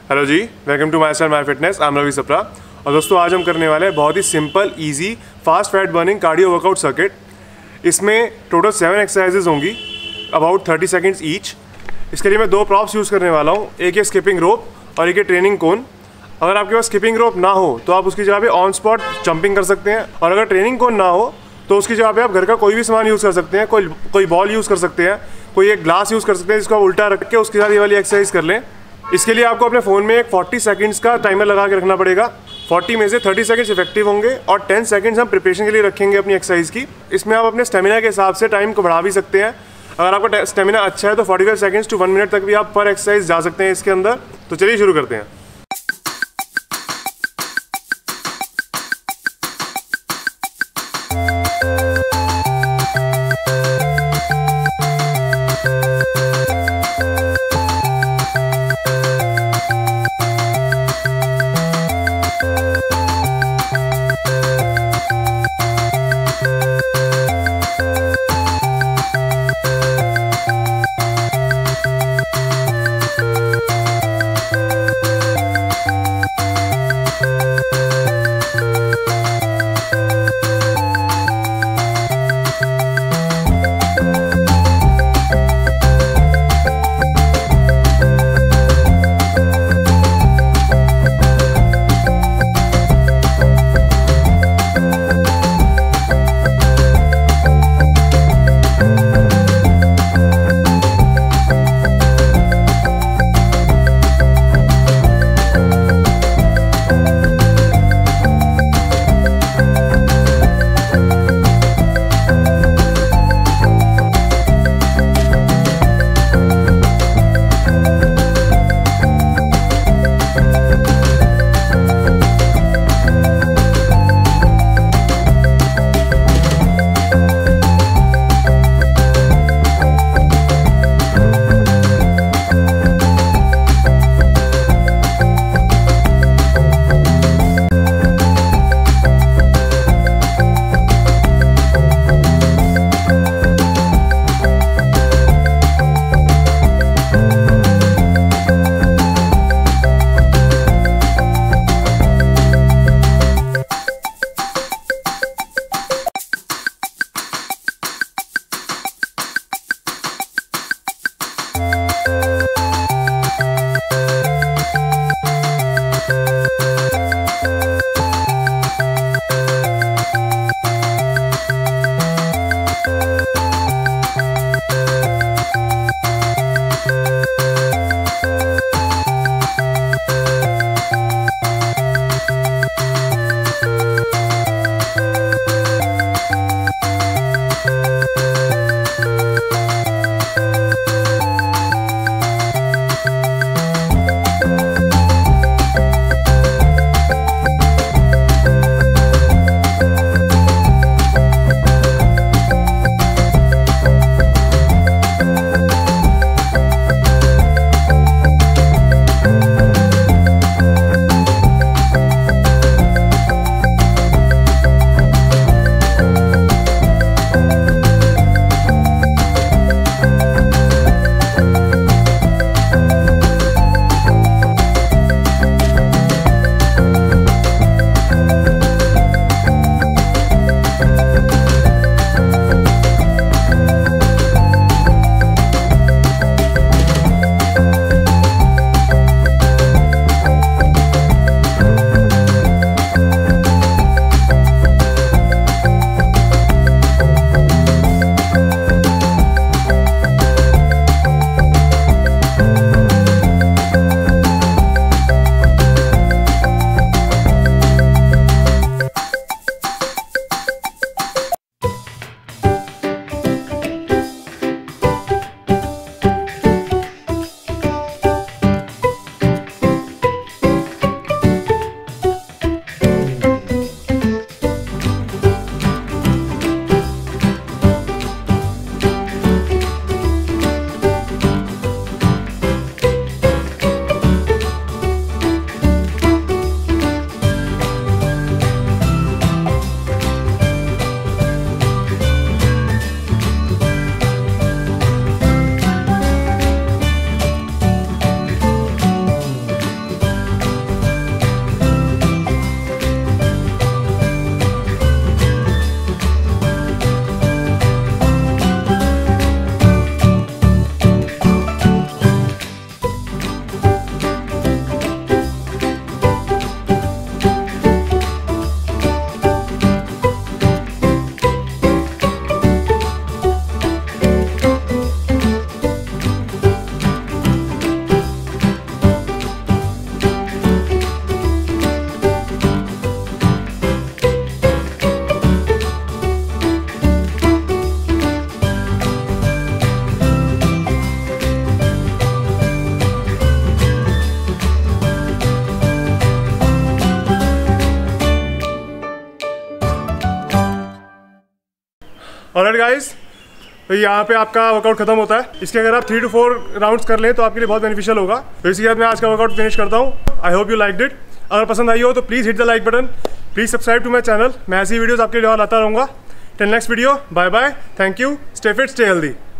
Hello जी, welcome to my style my fitness. I am Ravi Sapra. और दोस्तों आज हम करने वाले हैं बहुत ही simple, easy, fast fat burning cardio workout circuit. इसमें टोटल 7 एक्सरसाइजेज होंगी, अबाउट 30 सेकेंड्स ईच। इसके लिए मैं 2 प्रॉप्स यूज़ करने वाला हूँ, एक है स्किपिंग रोप और एक है ट्रेनिंग कोन। अगर आपके पास स्किपिंग रोप ना हो तो आप उसकी जगह पे ऑन स्पॉट जंपिंग कर सकते हैं, और अगर ट्रेनिंग कोन ना हो तो उसकी जगह पे आप घर का कोई भी सामान यूज़ कर सकते हैं। कोई बॉल यूज़ कर सकते हैं, कोई एक ग्लास यूज़ कर सकते हैं जिसको आप उल्टा रख के उसके साथ ये वाली एक्सरसाइज कर लें। इसके लिए आपको अपने फ़ोन में एक 40 सेकंड्स का टाइमर लगा के रखना पड़ेगा। 40 में से 30 सेकंड्स इफेक्टिव होंगे और 10 सेकंड्स हम प्रिपरेशन के लिए रखेंगे अपनी एक्सरसाइज की। इसमें आप अपने स्टेमिना के हिसाब से टाइम को बढ़ा भी सकते हैं। अगर आपका स्टेमिना अच्छा है तो 45 सेकंड्स टू 1 मिनट तक भी आप पर एक्सरसाइज जा सकते हैं इसके अंदर। तो चलिए शुरू करते हैं। ऑलराइट गाइस, तो यहाँ पे आपका वर्कआउट खत्म होता है। इसके अगर आप 3 to 4 राउंड्स कर लें तो आपके लिए बहुत बेनिफिशियल होगा। तो इसी के साथ मैं आज का वर्कआउट फिनिश करता हूँ। I hope you liked it. अगर पसंद आई हो तो please hit the like button, please subscribe to my channel. मैं ऐसी वीडियोज़ आपके लिए और लाता रहूँगा। Till next video, bye bye, thank you, stay fit, stay healthy.